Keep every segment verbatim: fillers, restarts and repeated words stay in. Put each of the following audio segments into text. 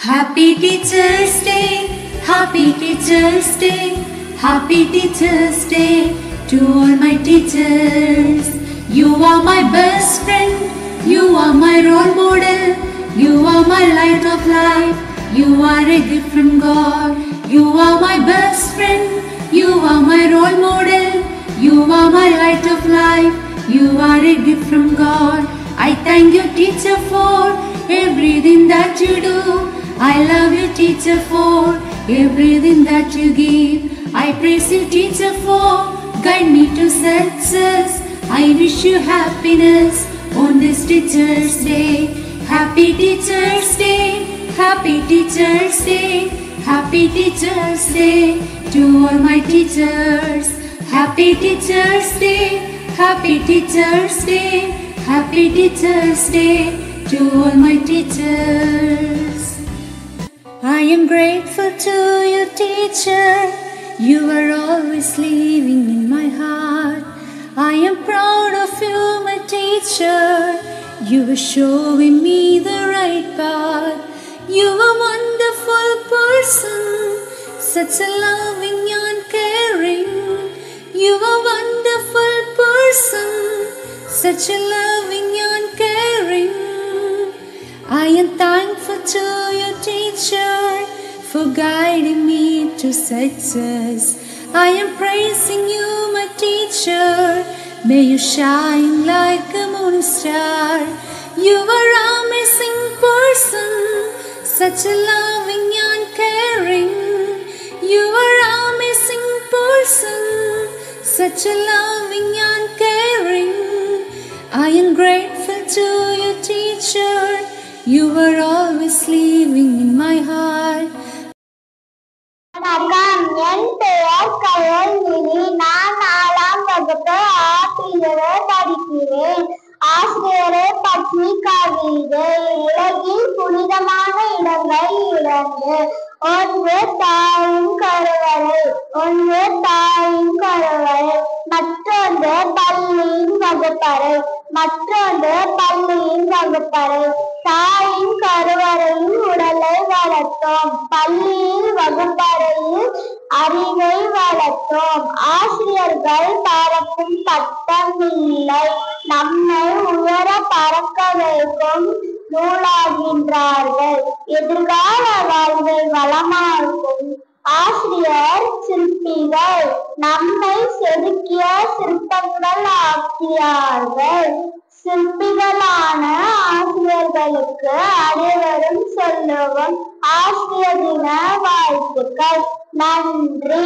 Happy Teacher's Day, Happy Teacher's Day, Happy Teacher's Day to all my teachers. You are my best friend, you are my role model, you are my light of life, you are a gift from God. You are my best friend, you are my role model, you are my light of life, you are a gift from God. I thank you, teacher, for everything that you do. I love you, teacher, for everything that you give. I praise you, teacher, for guide me to success. I wish you happiness on this Teacher's Day. Happy Teacher's Day, Happy Teacher's Day, Happy Teacher's Day to all my teachers. Happy Teacher's Day, Happy Teacher's Day, Happy Teacher's Day to all my teachers. I am grateful to you, teacher. You are always living in my heart. I am proud of you, my teacher. You are showing me the right path. You are a wonderful person, such a loving and caring. You are a wonderful person, such a loving and caring. I am thankful to you, teacher, for guiding me to success. I am praising you, my teacher. May you shine like a morning star. You are an amazing person, such a loving and caring. You are an amazing person, such a loving and caring. I am grateful to you, teacher. You are always living in my heart. வணக்கம். என் பெயர் கயல்விழி. நான் நாலாம் வகுப்பு ஆசிரியரை படிக்கிறேன். ஆசிரியரை பற்றி கவிதை. உலகில் புனிதமான இடங்கள் இரண்டு. ஒன்று தாயின் கருவறை, ஒன்று தாயின் கருவறை. மற்றொன்று பள்ளியின் வகுப்பறை, மற்றொன்று பள்ளியின் வகுப்பறை. தாயின் கருவறையில் உடலை வளர்த்தோம், பள்ளியில் வகுப்பறையில் அறிவை வளர்த்தோம். ஆசிரியர்கள் பறக்கும் பட்டம் இல்லை, நம்மை உயர பறக்க வைக்கும் நூலாகின்றார்கள். எதிர்கால வாழ்வை வளமாக்கும் ஆசிரியர் சிற்பிகள், நம்மை செதுக்கிய சிற்பங்கள் ஆக்கியார்கள். சிற்பிகளான ஆசிரியர்களுக்கு அனைவரும் சொல்லுவோம் ஆசிரியர் தின வாழ்த்துக்கள். நன்றி.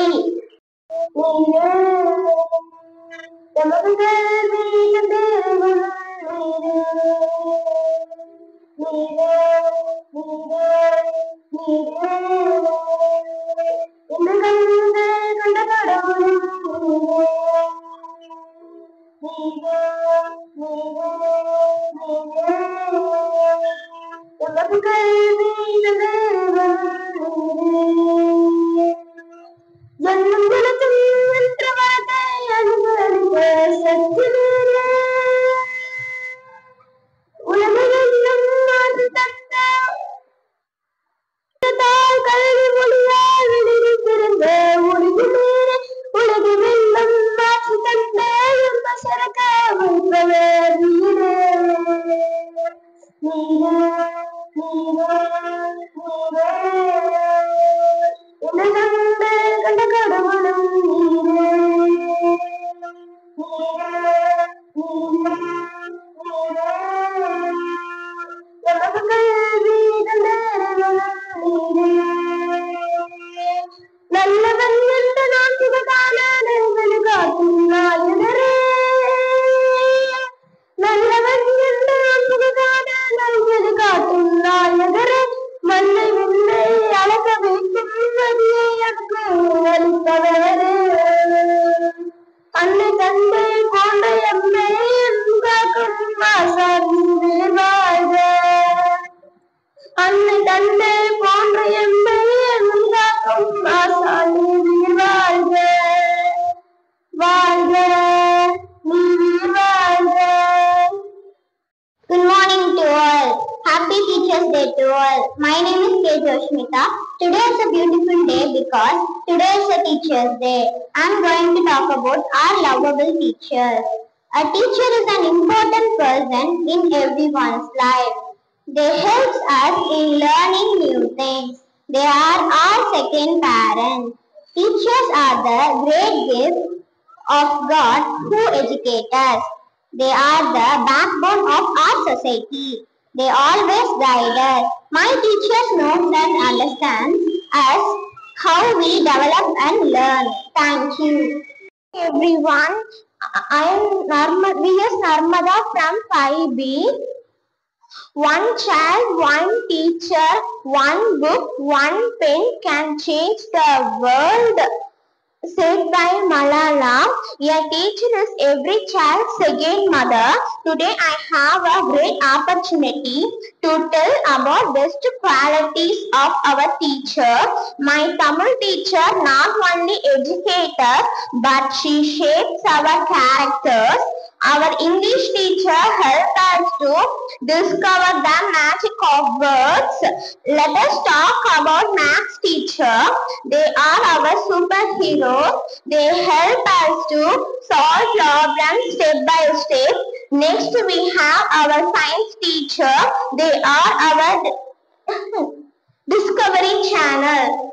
all. My name is K. Joshmita. Today is a beautiful day because today is a Teacher's Day. I am going to talk about our lovable teachers. A teacher is an important person in everyone's life. They help us in learning new things. They are our second parents. Teachers are the great gift of God who educate us. They are the backbone of our society. They always guide us. My teachers knows and understands us how we develop and learn. Thank you. Everyone, I am Narmada, V S Narmada from five B. One child, one teacher, one book, one pen can change the world. Said by Malala, a teacher is every child's second mother. Today I have a great opportunity to tell about best qualities of our teacher. My Tamil teacher not only educates us, but she shapes our characters. Our English teacher helps us to discover the magic of words. Let us talk about maths teacher. They are our superheroes. They help us to solve problems step by step. Next we have our science teacher. They are our Discovery Channel.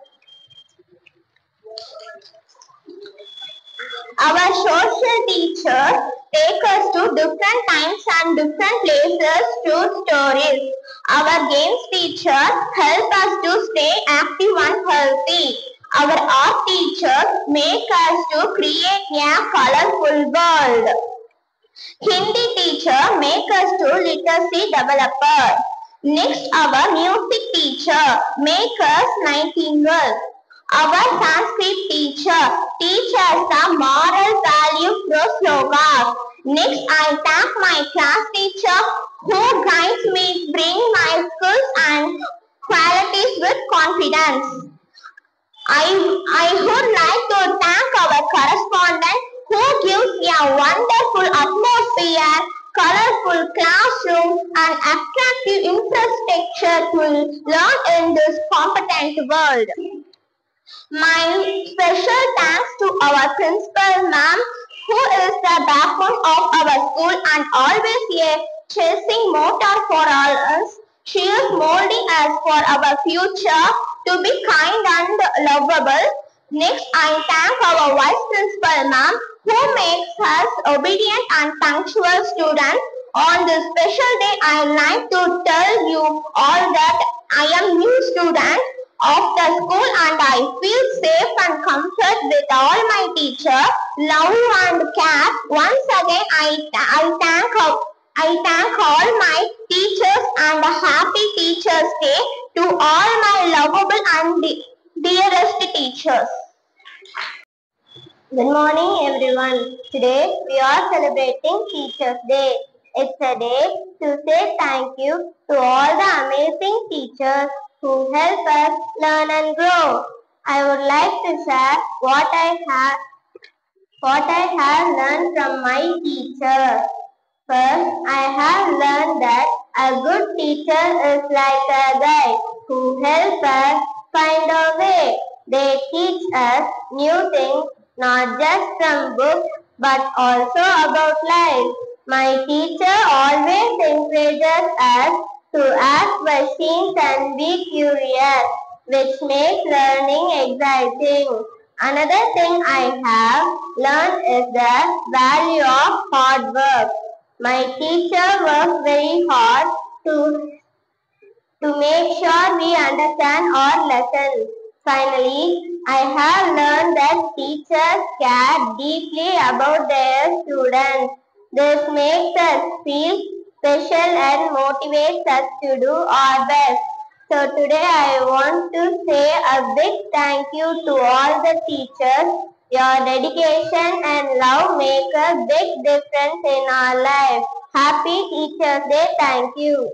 Our social teachers take us to different times and different places through stories. Our games teacher help us to stay active and healthy. Our art teachers make us to create a colorful world. Hindi teacher make us to literacy developer. Next, our music teacher make us nightingale. Our Sanskrit teacher teach us the moral value through slogas. Next, I thank my class teacher who guides me, bring my skills and qualities with confidence. I, I would like to thank our correspondent who gives a wonderful atmosphere, colorful classroom and attractive infrastructure to learn in this competent world. My special thanks to our principal ma'am, who is the backbone of our school and always a chasing motor for all us. She is molding us for our future to be kind and lovable. Next, I thank our vice principal ma'am, who makes us obedient and punctual students. On this special day, I like to tell you all that I am new student of the school and I feel safe and comfort with all my teachers, love and care. Once again, I, I thank I thank all my teachers and a happy Teachers' Day to all my lovable and dearest teachers. Good morning everyone. Today we are celebrating Teachers' Day. It's a day to say thank you to all the amazing teachers who help us learn and grow. I would like to share what I have what I have learned from my teacher. First, I have learned that a good teacher is like a guide who helps us find our way. They teach us new things, not just from books, but also about life. My teacher always encourages us to ask questions and be curious, which makes learning exciting. Another thing I have learned is the value of hard work. My teacher works very hard to, to make sure we understand our lessons. Finally, I have learned that teachers care deeply about their students. This makes us feel special and motivates us to do our best. So today I want to say a big thank you to all the teachers. Your dedication and love make a big difference in our life. Happy Teachers' Day. Thank you.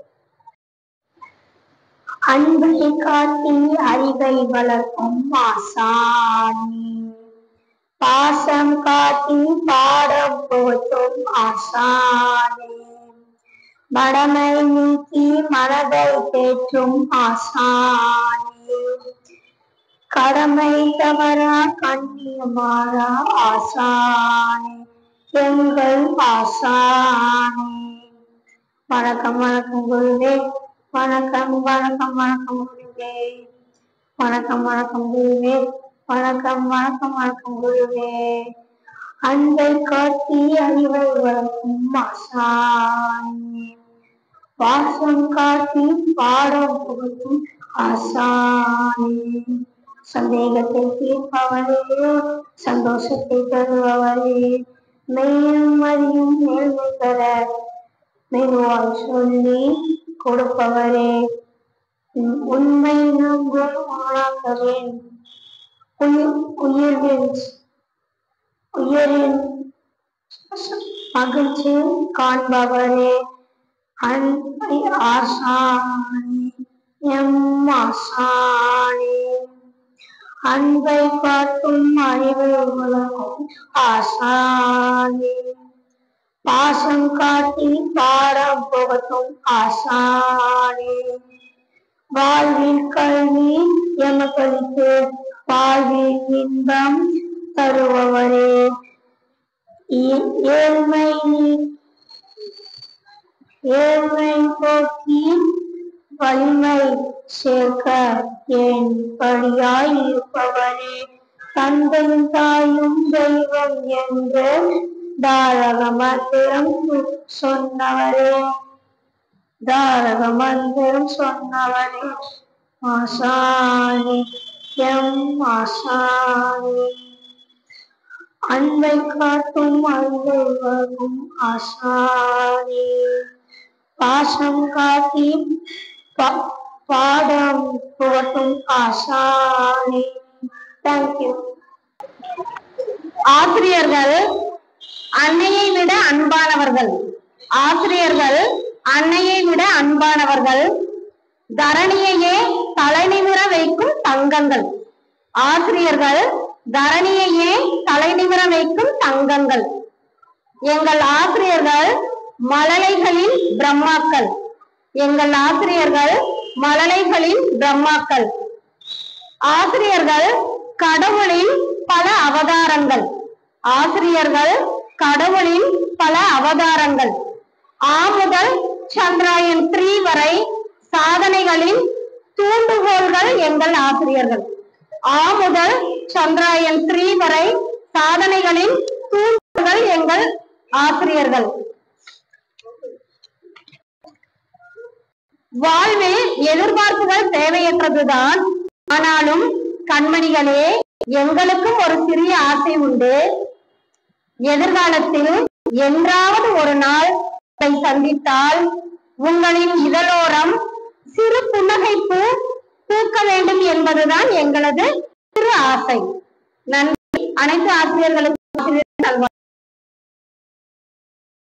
அன்பை காட்டி அறிவை வளர்க்கும் ஆசானே, பாசம் காட்டி பாடம் போற்றும் ஆசானே, மடமை நீக்கி மனதை தேற்றும் ஆசானே, கடமை தவறா கண்ணியமாறா ஆசானே, எங்கள் ஆசானே. வணக்கம் வணக்கம் குருவே, வணக்கம் வணக்கம் வணக்கம் குருவே, வணக்கம் வணக்கம் குருவே, வணக்கம் வணக்கம் வணக்கம் குருவே. அன்பை காட்டி அறிவை வளர்க்கும் ஆசானே, வாசம் காட்டி பாடம் புகட்டும் ஆசானே, சந்தேகத்தை தீர்ப்பவரே, சந்தோஷத்தை தருபவரே, மெய்யும் அறியும் நேர்மை பெற மெதுவாய் சொல்லி கொடுப்பவரே, உண்மை நம்பும் மாணாக்கரின் உயிர்வின் உயிரின் மகிழ்ச்சி காண்பவரே, அன்பை ஆசானே, எம் ஆசானே, அன்பை காட்டும் அறிவை வளர்க்கும் ஆசானே, பாசம் காட்டி பாடம் புகட்டும் ஆசானே, வாழ்வில் கல்வி எமக்களித்து வாழ்வில் இன்பம் தருபவரே, ஏழ்மை ஏழ்மை போக்கி வலிமை சேர்க்க என் படியாய் இருப்பவரே, தந்தையும் தாயும் தெய்வம் என்று தாரக மந்திரம் சொன்னவரே, தாரக மந்திரம் சொன்னவரே, ஆசானே, எம் ஆசானே, அன்பை காட்டும் அன்பை வரும் ஆசானே, பாசம் காட்டி பாடம் புகட்டும் ஆசானே. தேங்க்யூ. ஆசிரியர்கள் அன்னையை விட அன்பானவர்கள், ஆசிரியர்கள் அன்னையை விட அன்பானவர்கள், தரணியையே தலைநிமிர வைக்கும் தங்கங்கள், ஆசிரியர்கள் தரணியையே தலைநிமிர வைக்கும் தங்கங்கள். எங்கள் ஆசிரியர்கள் மழலைகளின் பிரம்மாக்கள், எங்கள் ஆசிரியர்கள் மழலைகளின் பிரம்மாக்கள். ஆசிரியர்கள் கடவுளின் பல அவதாரங்கள், ஆசிரியர்கள் கடவுளின் பல அவதாரங்கள். ஆ முதல் சந்திராயன் த்ரீ வரை சாதனைகளின் தூண்டுகோல்கள் எங்கள் ஆசிரியர்கள். ஆ முதல் சந்திராயன் த்ரீ வரை சாதனைகளின் தூண்டுகோல்கள் எங்கள் ஆசிரியர்கள். வாழ்வில் எதிர்பார்ப்புகள் தேவையற்றதுதான், ஆனாலும் கண்மணிகளே, எங்களுக்கும் ஒரு சிறிய ஆசை உண்டு. எதிர்காலத்தில் என்றாவது ஒரு நாள் சந்தித்தால் உங்களின் இதழோரம் சிறு புன்னகைப்பு பூக்க வேண்டும் என்பதுதான் எங்களது சிறு ஆசை. நன்றி. அனைத்து ஆசிரியர்களுக்கும்